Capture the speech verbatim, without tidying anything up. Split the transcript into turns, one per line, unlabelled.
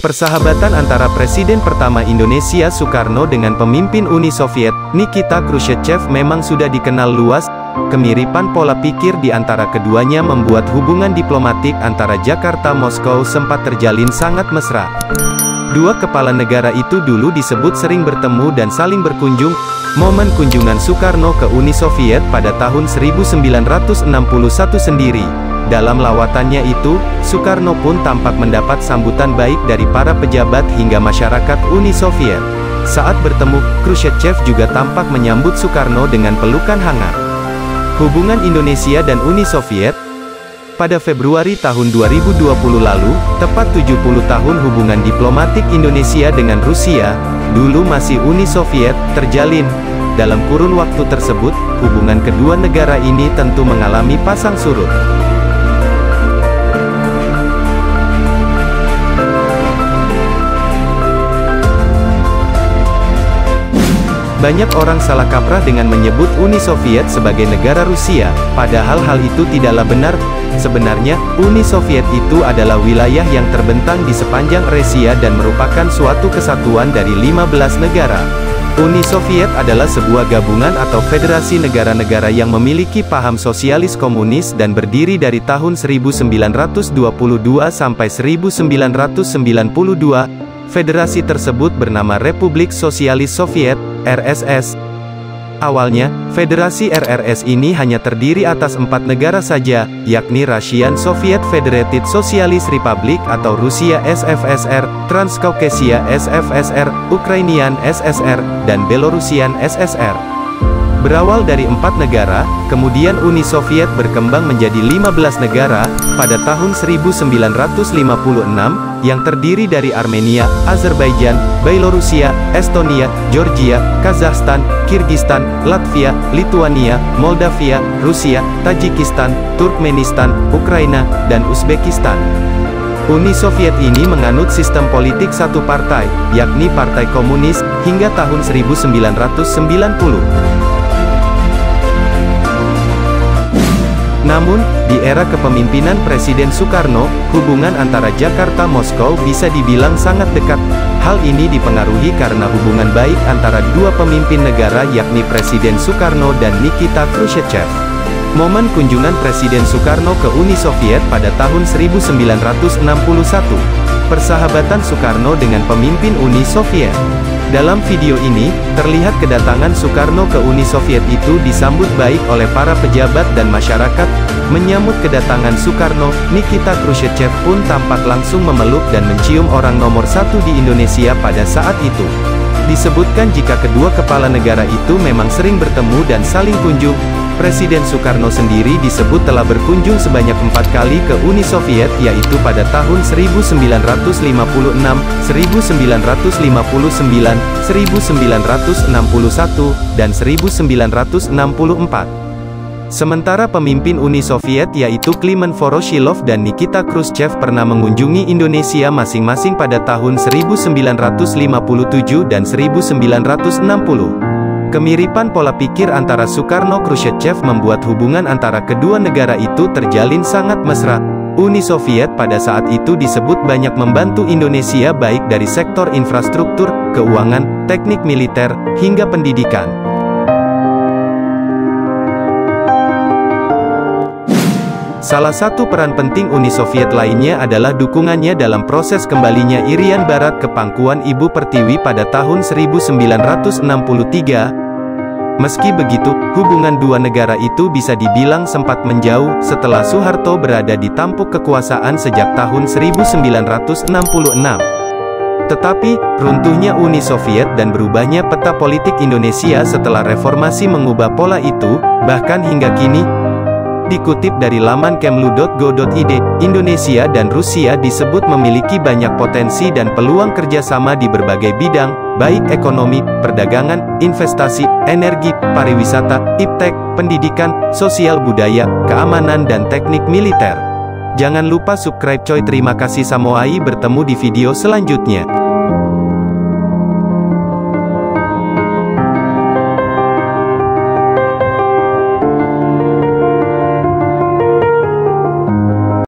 Persahabatan antara Presiden pertama Indonesia Soekarno dengan pemimpin Uni Soviet, Nikita Khrushchev memang sudah dikenal luas. Kemiripan pola pikir di antara keduanya membuat hubungan diplomatik antara Jakarta Moskow sempat terjalin sangat mesra. Dua kepala negara itu dulu disebut sering bertemu dan saling berkunjung. Momen kunjungan Soekarno ke Uni Soviet pada tahun seribu sembilan ratus enam puluh satu sendiri. Dalam lawatannya itu, Soekarno pun tampak mendapat sambutan baik dari para pejabat hingga masyarakat Uni Soviet. Saat bertemu, Khrushchev juga tampak menyambut Soekarno dengan pelukan hangat. Hubungan Indonesia dan Uni Soviet. Pada Februari tahun dua ribu dua puluh lalu, tepat tujuh puluh tahun hubungan diplomatik Indonesia dengan Rusia, dulu masih Uni Soviet, terjalin. Dalam kurun waktu tersebut, hubungan kedua negara ini tentu mengalami pasang surut. Banyak orang salah kaprah dengan menyebut Uni Soviet sebagai negara Rusia, padahal hal itu tidaklah benar. Sebenarnya, Uni Soviet itu adalah wilayah yang terbentang di sepanjang Eurasia dan merupakan suatu kesatuan dari lima belas negara. Uni Soviet adalah sebuah gabungan atau federasi negara-negara yang memiliki paham sosialis komunis dan berdiri dari tahun seribu sembilan ratus dua puluh dua sampai seribu sembilan ratus sembilan puluh dua. Federasi tersebut bernama Republik Sosialis Soviet, R S S. Awalnya, Federasi R R S ini hanya terdiri atas empat negara saja, yakni Russian Soviet Federated Socialist Republic atau Rusia S F S R, Transcaucasia S F S R, Ukrainian S S R, dan Belarusian S S R. Berawal dari empat negara, kemudian Uni Soviet berkembang menjadi lima belas negara, pada tahun seribu sembilan ratus lima puluh enam, yang terdiri dari Armenia, Azerbaijan, Belarusia, Estonia, Georgia, Kazakhstan, Kirgistan, Latvia, Lituania, Moldavia, Rusia, Tajikistan, Turkmenistan, Ukraina, dan Uzbekistan. Uni Soviet ini menganut sistem politik satu partai, yakni Partai Komunis, hingga tahun seribu sembilan ratus sembilan puluh. Namun, di era kepemimpinan Presiden Soekarno, hubungan antara Jakarta-Moskow bisa dibilang sangat dekat. Hal ini dipengaruhi karena hubungan baik antara dua pemimpin negara yakni Presiden Soekarno dan Nikita Khrushchev. Momen kunjungan Presiden Soekarno ke Uni Soviet pada tahun seribu sembilan ratus enam puluh satu. Persahabatan Soekarno dengan pemimpin Uni Soviet. Dalam video ini, terlihat kedatangan Soekarno ke Uni Soviet itu disambut baik oleh para pejabat dan masyarakat. Menyambut kedatangan Soekarno, Nikita Khrushchev pun tampak langsung memeluk dan mencium orang nomor satu di Indonesia pada saat itu. Disebutkan jika kedua kepala negara itu memang sering bertemu dan saling kunjung. Presiden Soekarno sendiri disebut telah berkunjung sebanyak empat kali ke Uni Soviet, yaitu pada tahun seribu sembilan ratus lima puluh enam, seribu sembilan ratus lima puluh sembilan, seribu sembilan ratus enam puluh satu, dan seribu sembilan ratus enam puluh empat. Sementara pemimpin Uni Soviet yaitu Klimen Voroshilov dan Nikita Khrushchev pernah mengunjungi Indonesia masing-masing pada tahun seribu sembilan ratus lima puluh tujuh dan seribu sembilan ratus enam puluh. Kemiripan pola pikir antara Soekarno-Khrushchev membuat hubungan antara kedua negara itu terjalin sangat mesra. Uni Soviet pada saat itu disebut banyak membantu Indonesia baik dari sektor infrastruktur, keuangan, teknik militer, hingga pendidikan. Salah satu peran penting Uni Soviet lainnya adalah dukungannya dalam proses kembalinya Irian Barat ke pangkuan Ibu Pertiwi pada tahun seribu sembilan ratus enam puluh tiga. Meski begitu, hubungan dua negara itu bisa dibilang sempat menjauh, setelah Soeharto berada di tampuk kekuasaan sejak tahun seribu sembilan ratus enam puluh enam. Tetapi, runtuhnya Uni Soviet dan berubahnya peta politik Indonesia setelah reformasi mengubah pola itu, bahkan hingga kini. Dikutip dari laman kemlu titik go titik id, Indonesia dan Rusia disebut memiliki banyak potensi dan peluang kerjasama di berbagai bidang, baik ekonomi, perdagangan, investasi, energi, pariwisata, iptek, pendidikan, sosial budaya, keamanan dan teknik militer. Jangan lupa subscribe coy. Terima kasih Samoai, bertemu di video selanjutnya.